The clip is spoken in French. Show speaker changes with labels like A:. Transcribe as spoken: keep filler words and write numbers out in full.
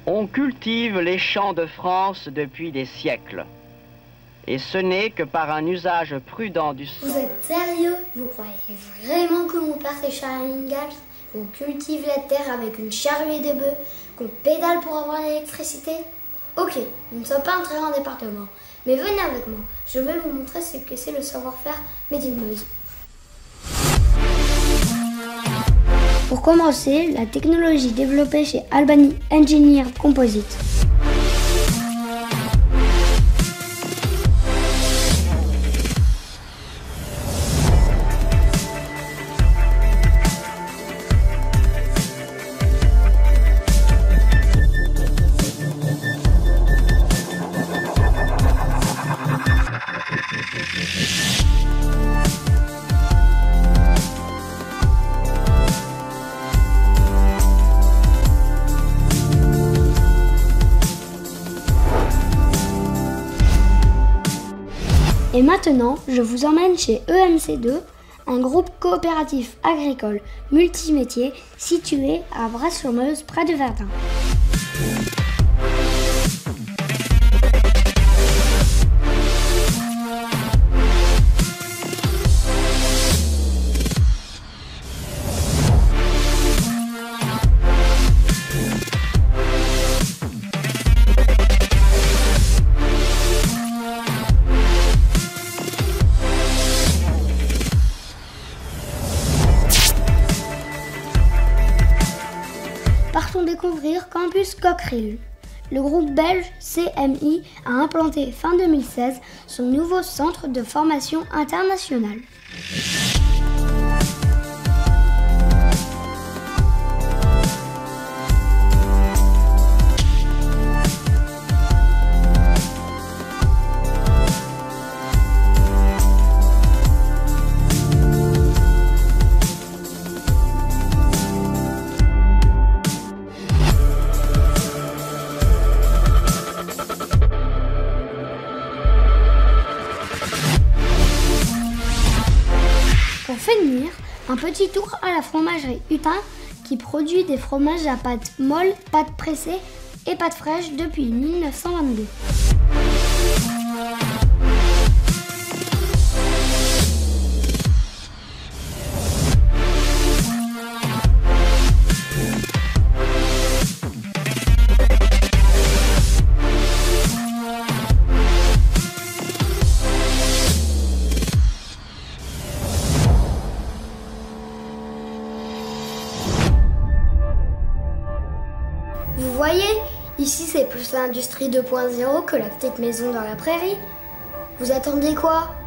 A: On cultive les champs de France depuis des siècles. Et ce n'est que par un usage prudent du sol.
B: Vous êtes sérieux? Vous croyez vraiment que mon père c'est Charles Ingalls? Qu'on cultive la terre avec une charrue et des bœufs? Qu'on pédale pour avoir l'électricité? Ok, nous ne sommes pas un très grand département. Mais venez avec moi, je vais vous montrer ce que c'est le savoir-faire made in Meuse. Pour commencer, la technologie développée chez Albany Engineered Composites. Et maintenant, je vous emmène chez E M C deux, un groupe coopératif agricole multimétier situé à Bras-sur-Meuse, près de Verdun. Partons découvrir Campus Cockerill. Le groupe belge C M I a implanté fin deux mille seize son nouveau centre de formation internationale. Pour finir, un petit tour à la fromagerie Hutin qui produit des fromages à pâte molle, pâte pressée et pâte fraîche depuis mille neuf cent vingt-deux. Vous voyez, ici c'est plus l'industrie deux point zéro que la petite maison dans la prairie. Vous attendiez quoi?